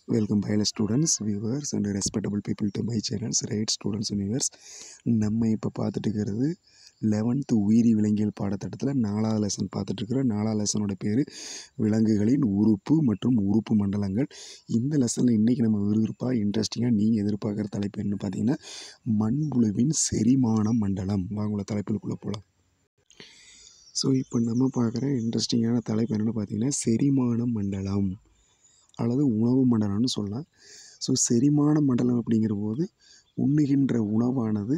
Welcome Bio students, viewers and respectable people to my channels, right students and viewers. நம்ம இப்போ பார்த்துட்டு இருக்கிறது 11th உயிரி விலங்கியல் பாடத்திட்டத்தில் 4வது லெசன் பார்த்துட்டு இருக்கிறோம். 4வது லெசனோட பேர் விலங்குகளின் உறுப்பு மற்றும் உறுப்பு மண்டலங்கள். இந்த லெசனில் இன்றைக்கி நம்ம விறுவிறுப்பாக இன்ட்ரெஸ்டிங்காக நீங்கள் எதிர்பார்க்குற தலைப்பு என்னன்னு பார்த்தீங்கன்னா மண்புழுவின் செரிமான மண்டலம். வாங்குள்ள தலைப்புக்குள்ளே போகலாம். ஸோ இப்போ நம்ம பார்க்குற இன்ட்ரெஸ்டிங்கான தலைப்பு என்னென்னு பார்த்தீங்கன்னா செரிமான மண்டலம் அல்லது உணவு மண்டலம்னு சொல்லலாம். ஸோ செரிமான மண்டலம் அப்படிங்கிற போது உண்ணுகின்ற உணவானது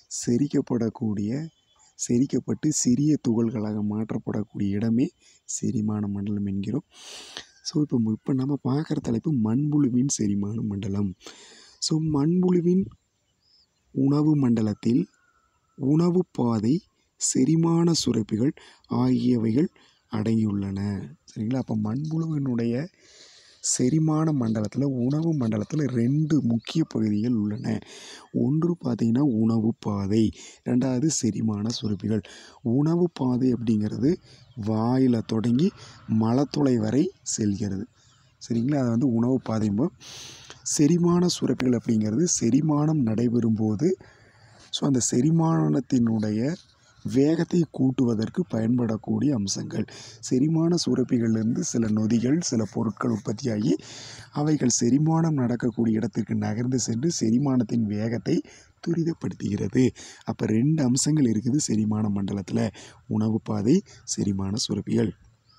செரிக்கப்பட்டு சிறிய துகள்களாக மாற்றப்படக்கூடிய இடமே செரிமான மண்டலம் என்கிறோம். ஸோ இப்போ நம்ம பார்க்குற தலைப்பு மண்புழுவின் செரிமான மண்டலம். ஸோ மண்புழுவின் உணவு மண்டலத்தில் உணவு பாதை, செரிமான சுரப்பிகள் ஆகியவைகள் அடங்கியுள்ளன. சரிங்களா? அப்போ மண்புழுவினுடைய செரிமான மண்டலத்தில் உணவு மண்டலத்தில் 2 முக்கிய பகுதிகள் உள்ளன. ஒன்று பார்த்திங்கன்னா உணவு பாதை, ரெண்டாவது செரிமான சுரப்பிகள். உணவு பாதை அப்படிங்கிறது வாயில் தொடங்கி மலத்துளை வரை செல்கிறது. சரிங்களா? அது வந்து உணவு பாதைம்போது செரிமான சுரப்பிகள் அப்படிங்கிறது செரிமானம் நடைபெறும்போது ஸோ அந்த செரிமானத்தினுடைய வேகத்தை கூட்டுவதற்கு பயன்படக்கூடிய அம்சங்கள். செரிமான சுரப்பிகளிலிருந்து சில நொதிகள், சில பொருட்கள் உற்பத்தியாகி அவைகள் செரிமானம் நடக்கக்கூடிய இடத்திற்கு நகர்ந்து சென்று செரிமானத்தின் வேகத்தை துரிதப்படுத்துகிறது. அப்போ 2 அம்சங்கள் இருக்குது செரிமான மண்டலத்தில், உணவு பாதை, செரிமான சுரப்பிகள்.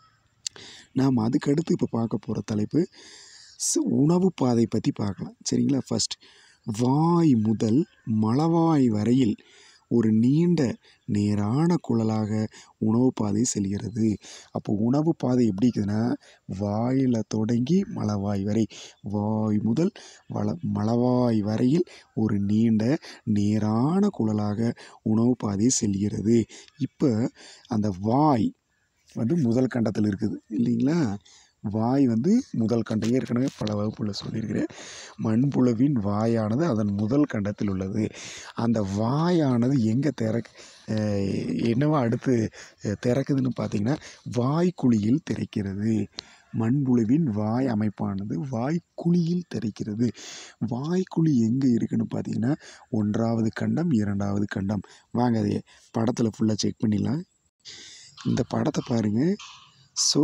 நாம் அதுக்கடுத்து இப்போ பார்க்க போகிற தலைப்பு உணவு பாதை பற்றி பார்க்கலாம். சரிங்களா? ஃபஸ்ட், வாய் முதல் மலவாய் வரையில் ஒரு நீண்ட நேரான குழலாக உணவு பாதை செல்கிறது. அப்போ உணவு பாதை எப்படி இருக்குதுன்னா வாயில் தொடங்கி மலவாய் வரை, வாய் முதல் மலவாய் வரையில் ஒரு நீண்ட நேரான குழலாக உணவு பாதை செல்கிறது. இப்போ அந்த வாய் வந்து முதல் கண்டத்தில் இருக்குது இல்லைங்களா? வாய் வந்து முதல் கண்டம். ஏற்கனவே பல வகுப்புகளில் சொல்லியிருக்கிறேன். மண்புழுவின் வாயானது அதன் முதல் கண்டத்தில் உள்ளது. அந்த வாயானது எங்கே என்னவா அடுத்து திறக்குதுன்னு பார்த்தீங்கன்னா வாய்க்குழியில் திறக்கிறது. மண்புழுவின் வாய் அமைப்பானது வாய்க்குழியில் திறக்கிறது. வாய்க்குழி எங்கே இருக்குதுன்னு பார்த்தீங்கன்னா 1வது கண்டம், 2வது கண்டம். வாங்க அதை படத்தில் ஃபுல்லாக செக் பண்ணிடலாம். இந்த படத்தை பாருங்கள். ஸோ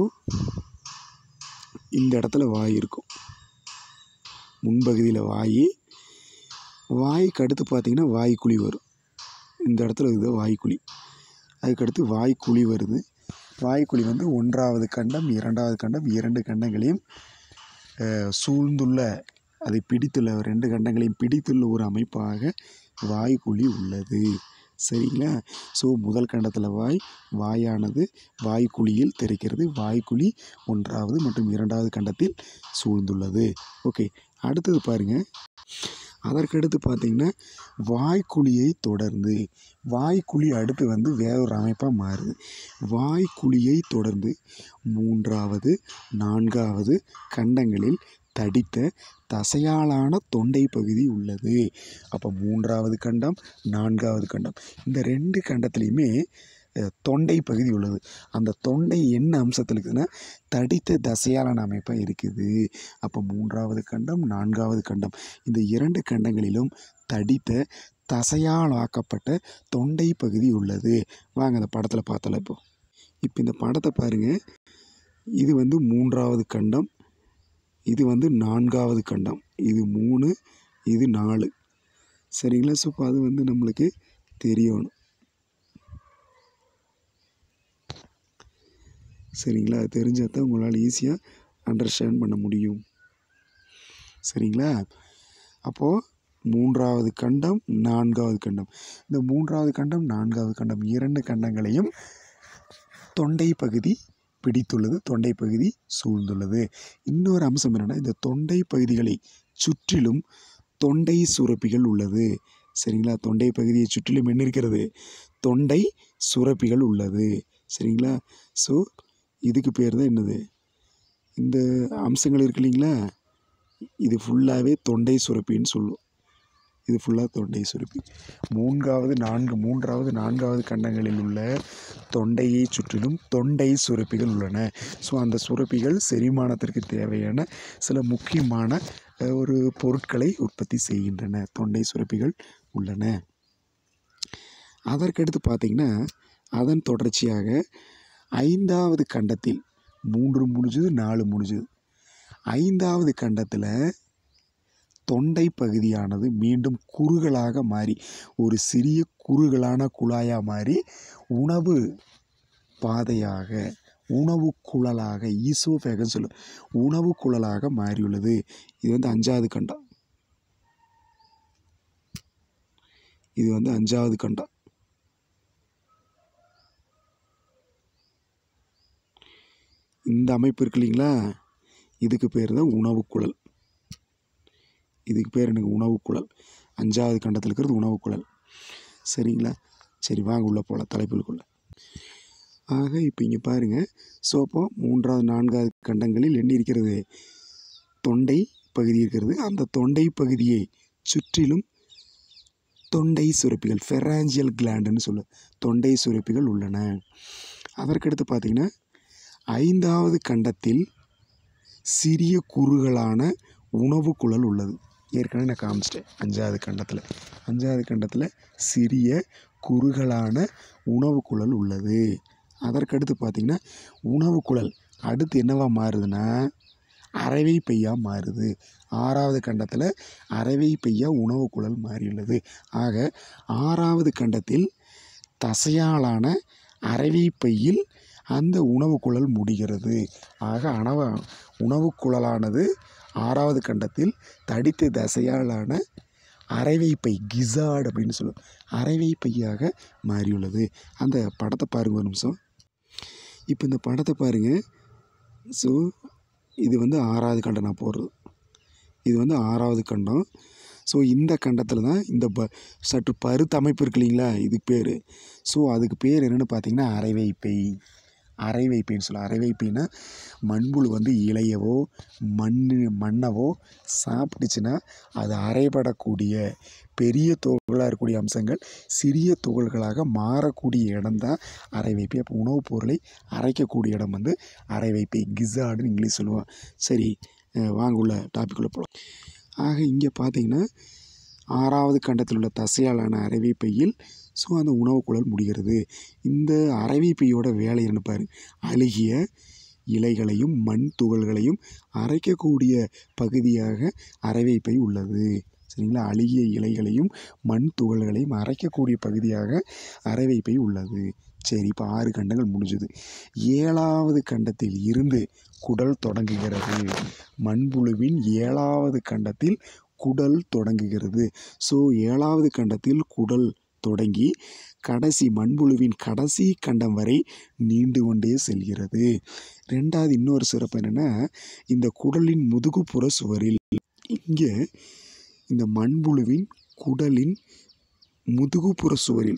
இந்த இடத்துல வாய் இருக்கும், முன்பகுதியில் வாய்க்கு அடுத்து பார்த்திங்கன்னா வாய்க்குழி வரும். இந்த இடத்துல இது வாய்க்குழி. அதுக்கடுத்து வாய்க்குழி வருது. வாய்க்குழி வந்து 1வது கண்டம், 2வது கண்டம், 2 கண்டங்களையும் சூழ்ந்துள்ள, அதை பிடித்துள்ள 2 கண்டங்களையும் பிடித்துள்ள ஒரு அமைப்பாக வாய்க்குழி உள்ளது. சரிங்களா? ஸோ முதல் கண்டத்தில் வாயானது வாய்க்குழியில் திறக்கிறது. வாய்க்குழி 1வது மற்றும் 2வது கண்டத்தில் சூழ்ந்துள்ளது. ஓகே, அடுத்தது பாருங்கள். அதற்கடுத்து பார்த்திங்கன்னா வாய்க்குழியை தொடர்ந்து வாய்க்குழி அடுத்து வந்து வேறொரு அமைப்பாக மாறுது. வாய்க்குழியை தொடர்ந்து 3வது 4வது கண்டங்களில் தடித்த தசையாலான தொண்டை பகுதி உள்ளது. அப்போ 3வது கண்டம், 4வது கண்டம், இந்த 2 கண்டத்துலேயுமே தொண்டை பகுதி உள்ளது. அந்த தொண்டை என்ன அம்சத்தில் இருக்குதுன்னா தடித்த தசையாலான அமைப்பாக இருக்குது. அப்போ 3வது கண்டம், 4வது கண்டம், இந்த 2 கண்டங்களிலும் தடித்த தசையால் ஆக்கப்பட்ட தொண்டை பகுதி உள்ளது. வாங்க அந்த படத்தில் பார்த்தலாம். இப்போ இந்த படத்தை பாருங்கள். இது வந்து 3வது கண்டம், இது வந்து 4வது கண்டம், இது 3, இது 4. சரிங்களா? ஸோ அது வந்து நம்மளுக்கு தெரியணும். சரிங்களா? அது தெரிஞ்சால் தான் உங்களால் ஈஸியாக அண்டர்ஸ்டாண்ட் பண்ண முடியும். சரிங்களா? அப்போது 3வது கண்டம், 4வது கண்டம், இந்த 3வது கண்டம், 4வது கண்டம் 2 கண்டங்களையும் தொண்டை பகுதி பிடித்துள்ளது, தொண்டை பகுதி சூழ்ந்துள்ளது. இன்னொரு அம்சம் என்னென்னா இந்த தொண்டை பகுதிகளை சுற்றிலும் தொண்டை சுரப்பிகள் உள்ளது. சரிங்களா? தொண்டை பகுதியை சுற்றிலும் என்ன இருக்கிறது? தொண்டை சுரப்பிகள் உள்ளது. சரிங்களா? ஸோ இதுக்கு பேர் தான் என்னது, இந்த அம்சங்கள் இருக்கு இல்லைங்களா, இது ஃபுல்லாகவே தொண்டை சுரப்பின்னு சொல்லுவோம். இது ஃபுல்லாக தொண்டை சுரப்பி. மூன்றாவது நான்காவது கண்டங்களில் உள்ள தொண்டையை சுற்றிலும் தொண்டை சுரப்பிகள் உள்ளன. ஸோ அந்த சுரப்பிகள் செரிமானத்திற்கு தேவையான சில முக்கியமான ஒரு பொருட்களை உற்பத்தி செய்கின்றன. தொண்டை சுரப்பிகள் உள்ளன. அதற்கடுத்து பார்த்திங்கன்னா அதன் தொடர்ச்சியாக 5வது கண்டத்தில் 3 முடிஞ்சது 4 முடிஞ்சது. 5வது கண்டத்தில் தொண்டை பகுதியானது மீண்டும் குறுகலாக மாறி ஒரு சிறிய குறுகலான குழாயாக மாறி உணவு பாதையாக உணவு குழலாக ஈசோஃபேகஸ் சொல்லும் உணவு குழலாக மாறியுள்ளது. இது வந்து 5வது கண்டம். இது வந்து 5வது கண்டம். இந்த அமைப்பு இருக்கு இல்லைங்களா, இதுக்கு பேர் தான் உணவுக்குழல். இதுக்கு பேர் எனக்கு உணவுக்குழல். 5வது கண்டத்தில் இருக்கிறது உணவுக்குழல். சரிங்களா? சரி, வாங்க உள்ளே போகலாம் தலைப்புக்குள்ள. ஆக இப்போ இங்கே பாருங்கள். ஸோ அப்போ 3வது 4வது கண்டங்களில் என்ன இருக்கிறது? தொண்டை பகுதி இருக்கிறது. அந்த தொண்டை பகுதியை சுற்றிலும் தொண்டை சுரப்பிகள் ஃபெராஞ்சியல் கிளாண்டுன்னு சொல்ல தொண்டை சுரப்பிகள் உள்ளன. அதற்கடுத்து பார்த்திங்கன்னா 5வது கண்டத்தில் சிறிய குறுகலான உணவு குழல் உள்ளது. ஏற்கனவே நான் காமிச்சிட்டேன். 5வது கண்டத்தில் சிறிய குறுகலான உணவு குழல் உள்ளது. அதற்கடுத்து பார்த்திங்கன்னா உணவு குழல் அடுத்து என்னவா மாறுதுன்னா அரைவை பையாக மாறுது. 6வது கண்டத்தில் அரைவை பையா உணவு குழல் மாறியுள்ளது. ஆக 6வது கண்டத்தில் தசையாலான அரைவை பையில் அந்த உணவு குழல் முடிகிறது. ஆக உணவு குழலானது 6வது கண்டத்தில் தடித்த தசையாலான அரைவைப்பை கிசார்டு அப்படின்னு சொல்லுவோம் அரைவைப்பையாக மாறியுள்ளது. அந்த படத்தை பாருங்கள் ஒரு நிமிஷம். இப்போ இந்த படத்தை பாருங்கள். ஸோ இது வந்து 6வது கண்டம் நான் போடுறது. இது வந்து 6வது கண்டம். ஸோ இந்த கண்டத்தில் தான் இந்த சற்று பருத்த அமைப்பு இருக்கு இல்லைங்களா, இதுக்கு பேர். ஸோ அதுக்கு பேர் என்னென்னு பார்த்தீங்கன்னா அரைவைப்பை. அரைவைப்பைன்னு சொல்லுவோம். அரைவைப்பைனா மண்புழு வந்து இலையவோ மண்ணவோ சாப்பிட்டுச்சுன்னா அது அரைபடக்கூடிய பெரிய துகளாக இருக்கக்கூடிய அம்சங்கள் சிறிய துகள்களாக மாறக்கூடிய இடம் தான் அரைவைப்பை. அப்போ உணவுப் பொருளை அரைக்கக்கூடிய இடம் வந்து அரைவைப்பை, கிசார்டுன்னு இங்கிலீஷ் சொல்லுவோம். சரி, வாங்க உள்ள டாபிக்குள்ளே போகலாம். ஆக இங்கே பார்த்தீங்கன்னா 6வது கண்டத்தில் உள்ள தசையாலான அரைவைப்பையில் ஸோ அந்த உணவு குழல் முடிகிறது. இந்த அரைவைப்பையோட வேலை என்ன பாரு, அழுகிய இலைகளையும் மண் துகள்களையும் அரைக்கக்கூடிய பகுதியாக அரைவைப்பை உள்ளது. சரிங்களா? அழுகிய இலைகளையும் மண் துகள்களையும் அரைக்கக்கூடிய பகுதியாக அரைவைப்பை உள்ளது. சரி, இப்போ 6 கண்டங்கள் முடிஞ்சுது. 7வது கண்டத்தில் இருந்து குடல் தொடங்குகிறது. மண்புழுவின் 7வது கண்டத்தில் குடல் தொடங்குகிறது. ஸோ 7வது கண்டத்தில் குடல் தொடங்கி கடைசி மண்புழுவின் கடைசி கண்டம் வரை நீண்டு கொண்டே செல்கிறது. 2வது இன்னொரு சிறப்பு என்னென்னா இந்த குடலின் முதுகுப்புற சுவரில் இங்கே இந்த மண்புழுவின் குடலின் முதுகுப்புற சுவரில்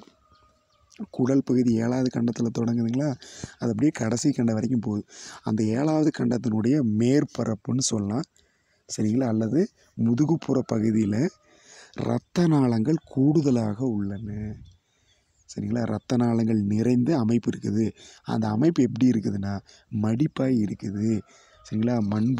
குடல் பகுதி 7வது கண்டத்தில் தொடங்குதுங்களா, அது அப்படியே கடைசி கண்டம் வரைக்கும் போகுது. அந்த 7வது கண்டத்தினுடைய மேற்பரப்புன்னு சொல்லலாம். சரிங்களா? அல்லது முதுகுப்புற பகுதியில் இரத்த நாளங்கள் கூடுதலாக உள்ளன. சரிங்களா? இரத்த நாளங்கள் நிறைந்த அமைப்பு இருக்குது. அந்த அமைப்பு எப்படி இருக்குதுன்னா மடிப்பாய் இருக்குது. சரிங்களா?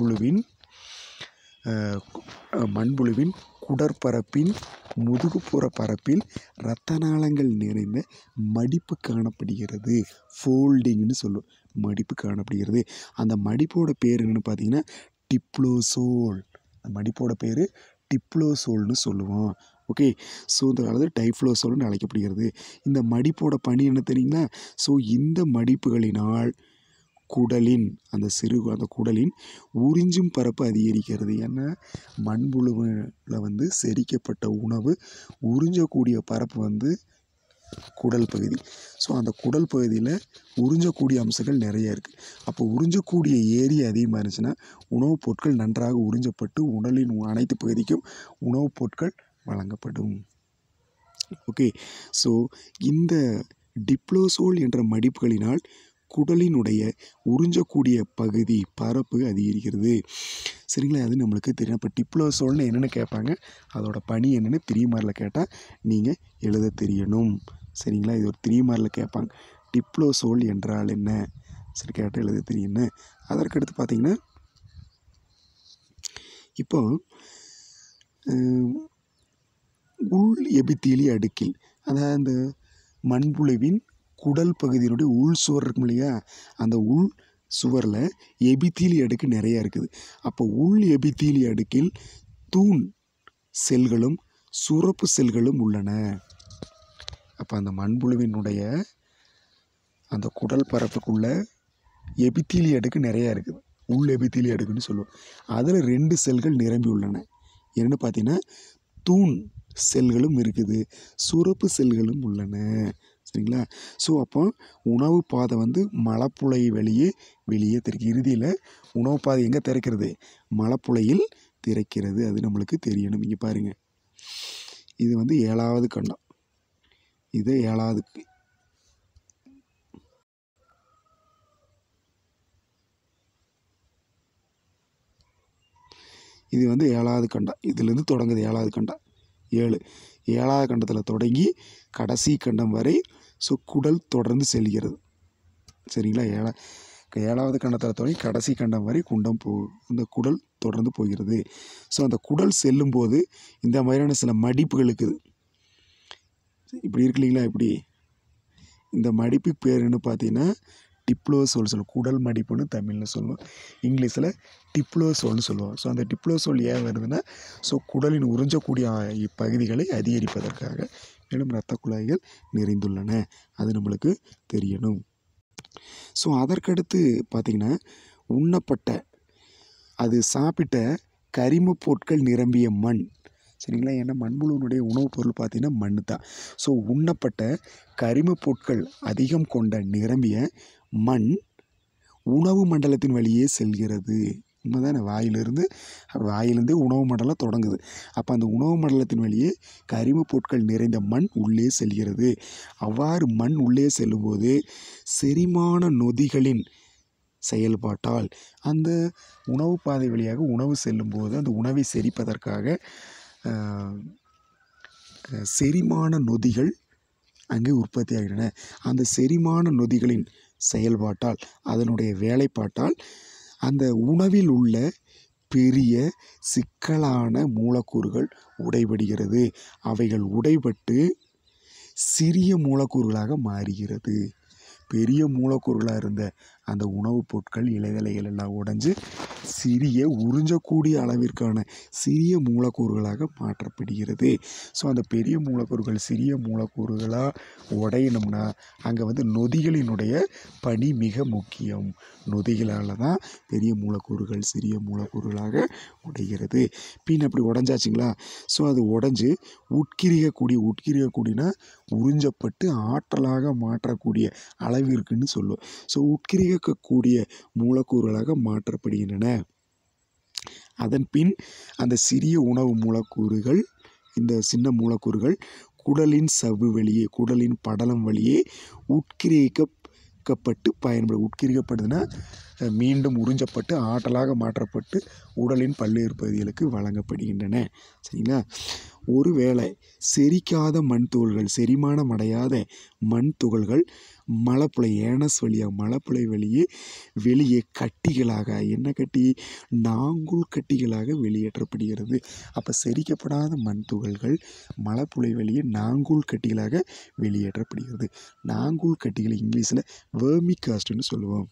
மண்புழுவின் குடற்பரப்பின் முதுகுப்புற பரப்பில் இரத்த நாளங்கள் நிறைந்த மடிப்பு காணப்படுகிறது. ஃபோல்டிங்னு சொல்லுவோம். மடிப்பு காணப்படுகிறது. அந்த மடிப்போட பேர் என்னென்னு பார்த்தீங்கன்னா டிப்ளோசோல். அந்த மடிப்போட பேர் டிப்ளோசோல்னு சொல்லுவோம். ஓகே. ஸோ அதாவது டைஃப்ளோசோல்னு அழைக்கப்படுகிறது. இந்த மடிப்போட பணி என்ன தெரியுங்களா? ஸோ இந்த மடிப்புகளினால் குடலின் அந்த குடலின் உறிஞ்சும் பரப்பு அதிகரிக்கிறது. ஏன்னா மண்புழுவில் வந்து செரிக்கப்பட்ட உணவு உறிஞ்சக்கூடிய பரப்பு வந்து குடல் பகுதி. ஸோ அந்த குடல் பகுதியில் உறிஞ்சக்கூடிய அம்சங்கள் நிறைய இருக்குது. அப்போ உறிஞ்சக்கூடிய ஏரியா அதிகமாக இருந்துச்சுன்னா உணவுப் பொருட்கள் நன்றாக உறிஞ்சப்பட்டு உடலின் அனைத்து பகுதிக்கும் உணவுப் பொருட்கள் வழங்கப்படும். ஓகே. ஸோ இந்த டிப்ளோசோல் என்ற மடிப்புகளினால் குடலினுடைய உறிஞ்சக்கூடிய பரப்பு அதிகரிக்கிறது. சரிங்களா? அது நம்மளுக்கு தெரியும். அப்போ டிப்ளோசோல்னு என்னென்னு கேட்பாங்க, அதோட பணி என்னென்னு 3 மார்க்கில் கேட்டால் நீங்கள் எழுத தெரியணும். சரிங்களா? இது ஒரு 3 மார்க்கில் கேட்பாங்க. டிப்ளோசோல் என்றால் என்ன, சரி கேட்டால் எழுத தெரியும்னு. அதற்கடுத்து பார்த்தீங்கன்னா இப்போ உள் எபித்தீலிய அடுக்கில், அதாவது அந்த மண்புழுவின் குடல் பகுதியினுடைய உள் சுவர் இருக்கும் இல்லையா, அந்த உள் சுவரில் எபித்தீலிய அடுக்கு நிறையா இருக்குது. அப்போ உள் எபித்தீலிய அடுக்கில் தூண் செல்களும் சுரப்பு செல்களும் உள்ளன. அப்போ அந்த மண்புழுவினுடைய அந்த குடல் பரப்புக்குள்ள எபித்தீலிய அடுக்கு நிறையா இருக்குது. உள் எபித்தீலிய அடுக்குன்னு சொல்லுவோம். அதில் 2 செல்கள் நிரம்பி உள்ளன. என்னென்னு பார்த்தீங்கன்னா தூண் செல்களும் இருக்குது, சுரப்பு செல்களும் உள்ளன. சரிங்களா? ஸோ அப்போ உணவு பாதை வந்து மலப்புழை வெளியே திறக்கு. இறுதியில் உணவு பாதை எங்கே திறக்கிறது, மலப்புழையில் திறக்கிறது. அது நம்மளுக்கு தெரியணும். இங்கே பாருங்கள், இது வந்து 7வது கண்டம், இது 7வது, இது வந்து 7வது கண்டம். இதுலேருந்து தொடங்குது 7வது கண்டம். 7வது கண்டத்தில் தொடங்கி கடைசி கண்டம் வரை ஸோ குடல் தொடர்ந்து செல்கிறது. சரிங்களா? 7வது கண்டத்தில் தொடங்கி கடைசி கண்டம் வரை இந்த குடல் தொடர்ந்து போகிறது. ஸோ அந்த குடல் செல்லும்போது இந்த மாதிரியான சில மடிப்புகள் இருக்குது. இப்படி இருக்கு இல்லைங்களா? இப்படி இந்த மடிப்புக்கு பேர் என்ன பார்த்தீங்கன்னா டிப்ளோசோல் சொல்லுவோம். குடல் மடிப்புன்னு தமிழில் சொல்லுவோம், இங்கிலீஷில் டிப்ளோசோல்னு சொல்லுவோம். ஸோ அந்த டிப்ளோசோல் ஏன் வருதுன்னா ஸோ குடலின் உறிஞ்சக்கூடிய இப்பகுதிகளை அதிகரிப்பதற்காக. மேலும் இரத்த குழாய்கள் நிறைந்துள்ளன, அது நம்மளுக்கு தெரியணும். ஸோ அதற்கடுத்து பார்த்திங்கன்னா உண்ணப்பட்ட, அது சாப்பிட்ட கரிம பொருட்கள் நிரம்பிய மண். சரிங்களா? ஏன்னா மண்புழுவினுடைய உணவுப் பொருள் பார்த்திங்கன்னா மண் தான். ஸோ உண்ணப்பட்ட கரிம பொருட்கள் அதிகம் கொண்ட நிரம்பிய மண் உணவு மண்டலத்தின் வழியே செல்கிறது. உண்மைதானே? வாயிலிருந்து உணவு மண்டலம் தொடங்குது. அப்போ அந்த உணவு மண்டலத்தின் வழியே கரிம பொருட்கள் நிறைந்த மண் உள்ளே செல்கிறது. அவ்வாறு மண் உள்ளே செல்லும்போது செரிமான நொதிகளின் செயல்பாட்டால் அந்த உணவு பாதை வழியாக உணவு செல்லும்போது அந்த உணவை செரிப்பதற்காக செரிமான நொதிகள் அங்கே உற்பத்தி ஆகின்றன. அந்த செரிமான நொதிகளின் செயல்பாட்டால், அதனுடைய வேலைப்பாட்டால் அந்த உணவில் உள்ள பெரிய சிக்கலான மூலக்கூறுகள் உடைபடுகிறது. அவைகள் உடைபட்டு சிறிய மூலக்கூறுகளாக மாறுகிறது. பெரிய மூலக்கூறுகளாக இருந்த அந்த உணவுப் பொருட்கள் இலைதலைகள் எல்லாம் உடைஞ்சு சிறிய உறிஞ்சக்கூடிய அளவிற்கான சிறிய மூலக்கூறுகளாக மாற்றப்படுகிறது. ஸோ அந்த பெரிய மூலக்கூறுகள் சிறிய மூலக்கூறுகளாக உடையணும்னா அங்கே வந்து நொதிகளினுடைய பணி மிக முக்கியம். நொதிகளால் தான் பெரிய மூலக்கூறுகள் சிறிய மூலக்கூறுகளாக உடைகிறது. பின் அப்படி உடஞ்சாச்சுங்களா? ஸோ அது உடஞ்சி உட்கிரிகக்கூடியனா உறிஞ்சப்பட்டு ஆற்றலாக மாற்றக்கூடிய அளவிற்குன்னு சொல்லுவோம். ஸோ உட்கிரிகக்கூடிய மூலக்கூறுகளாக மாற்றப்படுகின்றன. அதன் பின் அந்த சிறிய உணவு மூலக்கூறுகள், இந்த சின்ன மூலக்கூறுகள் குடலின் சவ்வு வழியே, குடலின் படலம் வழியே உட்கிரிக்கப்பட்டு உட்கிரிக்கப்படுதுன்னா மீண்டும் உறிஞ்சப்பட்டு ஆற்றலாக மாற்றப்பட்டு உடலின் பல்வேறு பகுதிகளுக்கு வழங்கப்படுகின்றன. சரிங்களா? ஒருவேளை செரிக்காத மண் துகள்கள், செரிமானம் அடையாத மண் துகள்கள் மலப்புழை ஏனஸ் வழியாக மலப்புழை வெளியே கட்டிகளாக, என்ன கட்டி, நாங்குள் கட்டிகளாக வெளியேற்றப்படுகிறது. அப்போ செரிக்கப்படாத மண் துகள்கள் மலப்புழை வெளியே நாங்குள் கட்டிகளாக வெளியேற்றப்படுகிறது. நாங்குள் கட்டிகளை இங்கிலீஷில் வெர்மிகாஸ்ட்னு சொல்லுவோம்.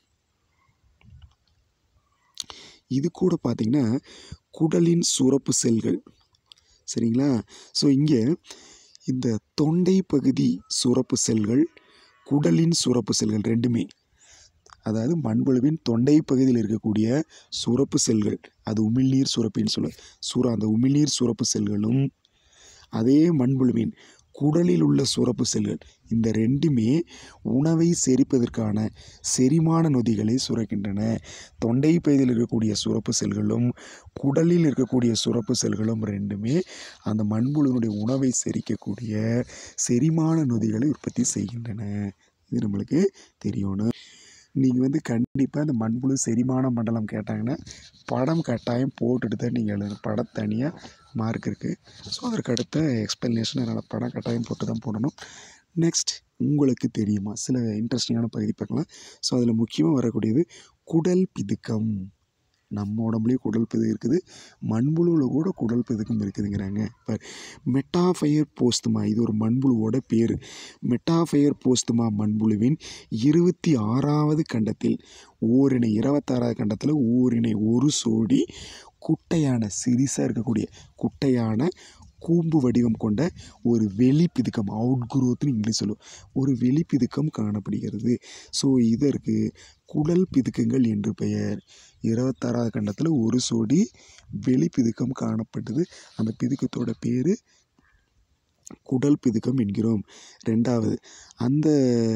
இது கூட பார்த்திங்கன்னா குடலின் சுரப்பு செல்கள். சரிங்களா? ஸோ இங்கே இந்த தொண்டை பகுதி சுரப்பு செல்கள், குடலின் சுரப்பு செல்கள் ரெண்டுமே, அதாவது மண்புழுவின் தொண்டை பகுதியில் இருக்கக்கூடிய சுரப்பு செல்கள், அது உமிழ்நீர் சுரப்பின்னு சொல்லுவோம். அந்த உமிழ்நீர் சுரப்பு செல்களும் அதே மண்புழுவின் குடலில் உள்ள சுரப்பு செல்கள், இந்த ரெண்டுமே உணவை செரிப்பதற்கான செரிமான நொதிகளை சுரக்கின்றன. தொண்டை பகுதியில் இருக்கக்கூடிய சுரப்பு செல்களும் குடலில் இருக்கக்கூடிய சுரப்பு செல்களும் ரெண்டுமே அந்த மண்புழுவினுடைய உணவை செரிக்கக்கூடிய செரிமான நொதிகளை உற்பத்தி செய்கின்றன. இது நம்மளுக்கு தெரியணும். நீங்கள் வந்து கண்டிப்பாக இந்த மண்புழு செரிமான மண்டலம் கேட்டாங்கன்னா படம் கட்டாயம் போட்டுட்டு தான் நீங்கள் எழுதணும். படம் தனியாக மார்க் இருக்குது. ஸோ அதற்கு அடுத்த எக்ஸ்ப்ளனேஷன் அதனால் படம் கட்டாயம் போட்டு தான் போடணும். நெக்ஸ்ட், உங்களுக்கு தெரியுமா சில இன்ட்ரெஸ்டிங்கான பகுதி பார்க்கலாம். ஸோ அதில் முக்கியமாக வரக்கூடியது குடல் பிதுக்கம். நம்ம உடம்புலேயே குடல் பிதுக்கு இருக்குது, மண்புழுவில் கூட குடல் பிதுக்கம் இருக்குதுங்கிறாங்க. இப்போ மெட்டாஃபயர் போஸ்துமா, இது ஒரு மண்புழுவோட பேர். மெட்டாஃபயர் போஸ்துமா மண்புழுவின் 26வது கண்டத்தில் ஓரினை, 26வது கண்டத்தில் ஓரினை ஒரு சோடி குட்டையான, சிறிசாக இருக்கக்கூடிய குட்டையான கூம்பு வடிவம் கொண்ட ஒரு வெளிப்பிதுக்கம், அவுட்குரோத்னு இங்கிலீஷ் சொல்லுவோம், ஒரு வெளிப்பிதுக்கம் காணப்படுகிறது. ஸோ இதற்கு குடல் பிதுக்கங்கள் என்று பெயர். 26வது கண்டத்தில் ஒரு சோடி வெளிப்பிதுக்கம் காணப்பட்டது. அந்த பிதுக்கத்தோட பேர் குடல் பிதுக்கம் என்கிறோம். ரெண்டாவது, அந்த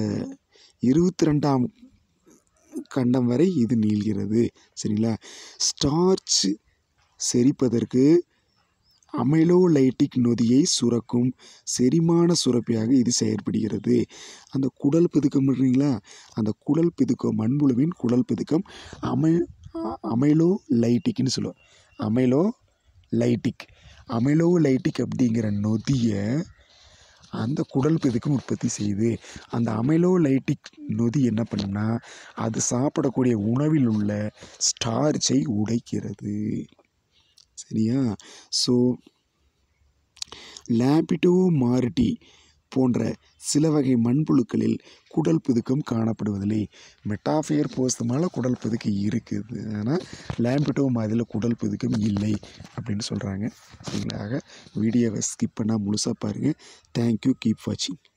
22ஆம் கண்டம் வரை இது நீள்கிறது. சரிங்களா? ஸ்டார்ச் செரிப்பதற்கு அமைலோலைட்டிக் நொதியை சுரக்கும் செரிமான சுரப்பியாக இது செயற்படுகிறது. அந்த குடல் பிதுக்கம் இருக்குங்களா, அந்த குடல் பிதுக்கம், மண்புழுவின் குடல் பிதுக்கம் அமைலோலைட்டிக்னு சொல்லுவோம். அமைலோலைட்டிக் அப்படிங்கிற நொதியை அந்த குடல் பிதுக்கம் உற்பத்தி செய்யுது. அந்த அமைலோலைட்டிக் நொதி என்ன பண்ணும்னா, அது சாப்பிடக்கூடிய உணவில் உள்ள ஸ்டார்ச்சை உடைக்கிறது. சரியா? ஸோ லாபிடோ மார்டி போன்ற சில வகை மண்புழுக்களில் குடல் பிதுக்கம் காணப்படுவதில்லை. மெட்டாஃபயர் போஸ்துமால குடல் பிதுக்கு இருக்குது, ஆனால் லாபிடோ மாதிரியில் குடல் பிதுக்கம் இல்லை அப்படின்னு சொல்கிறாங்க. சரிங்களா? வீடியோவை ஸ்கிப் பண்ணால் முழுசாக பாருங்கள். தேங்க்யூ. கீப் வாட்சிங்.